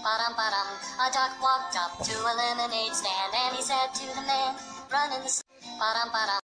Ba-dum. A duck walked up to a lemonade stand and he said to the man, run in the Ba-dum.